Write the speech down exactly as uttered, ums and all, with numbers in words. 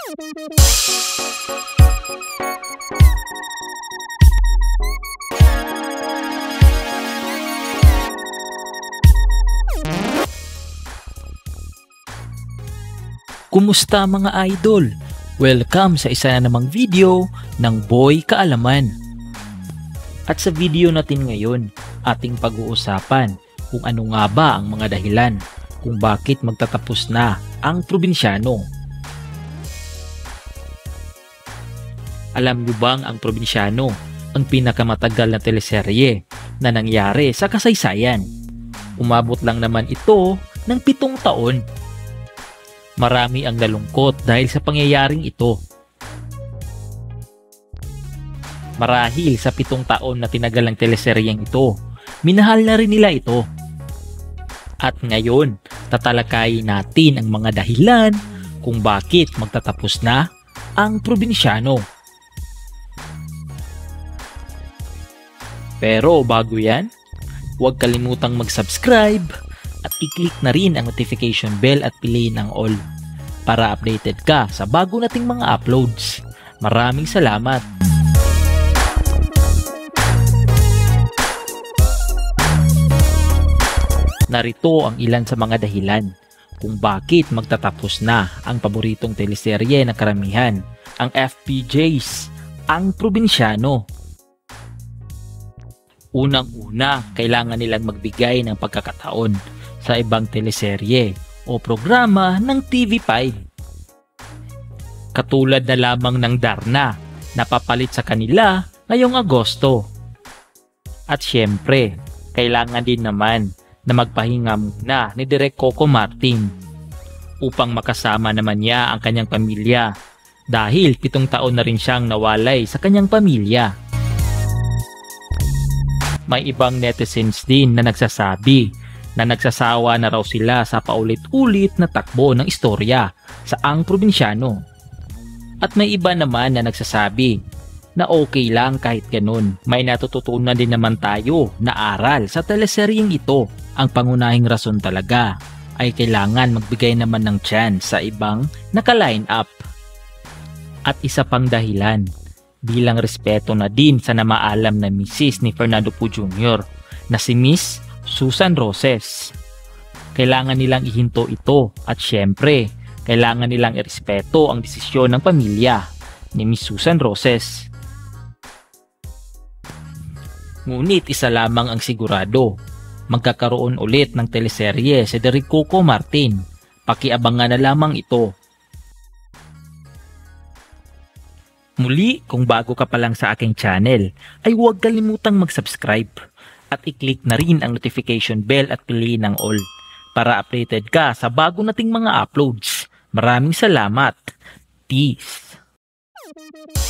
Kumusta mga idol? Welcome sa isa na namang video ng Boy Kaalaman. At sa video natin ngayon, ating pag-uusapan kung ano nga ba ang mga dahilan kung bakit magtatapos na ang probinsyano. Alam niyo bang ang probinsyano ang pinakamatagal na teleserye na nangyari sa kasaysayan? Umabot lang naman ito ng pitong taon. Marami ang nalungkot dahil sa pangyayaring ito. Marahil sa pitong taon na tinagal ng teleseryeng ito, minahal na rin nila ito. At ngayon, tatalakayin natin ang mga dahilan kung bakit magtatapos na ang probinsyano. Pero bago yan, huwag kalimutang mag-subscribe at i-click na rin ang notification bell at piliin ang all para updated ka sa bago nating mga uploads. Maraming salamat! Narito ang ilan sa mga dahilan kung bakit magtatapos na ang paboritong teleserye ng karamihan, ang F P Js, ang probinsyano. Unang-una, kailangan nilang magbigay ng pagkakataon sa ibang teleserye o programa ng T V five. Katulad na lamang ng Darna na papalit sa kanila ngayong Agosto. At syempre, kailangan din naman na magpahinga muna ni Direk Coco Martin upang makasama naman niya ang kanyang pamilya dahil pitong taon na rin siyang nawalay sa kanyang pamilya. May ibang netizens din na nagsasabi na nagsasawa na raw sila sa paulit-ulit na takbo ng istorya sa ang probinsyano. At may iba naman na nagsasabi na okay lang kahit ganun. May natututunan din naman tayo na aral sa teleseryeng ito. Ang pangunahing rason talaga ay kailangan magbigay naman ng chance sa ibang naka-line up. At isa pang dahilan, bilang respeto na din sa namaalam na misis ni Fernando Poe Junior na si Miss Susan Roses. Kailangan nilang ihinto ito at syempre, kailangan nilang irespeto ang desisyon ng pamilya ni Miss Susan Roses. Ngunit isa lamang ang sigurado, magkakaroon ulit ng teleserye si Direk Coco Martin. Pakiabangan na lamang ito. Muli, kung bago ka pa lang sa aking channel, ay huwag kalimutang mag-subscribe at i-click na rin ang notification bell at piliin ang all para updated ka sa bago nating mga uploads. Maraming salamat. Peace!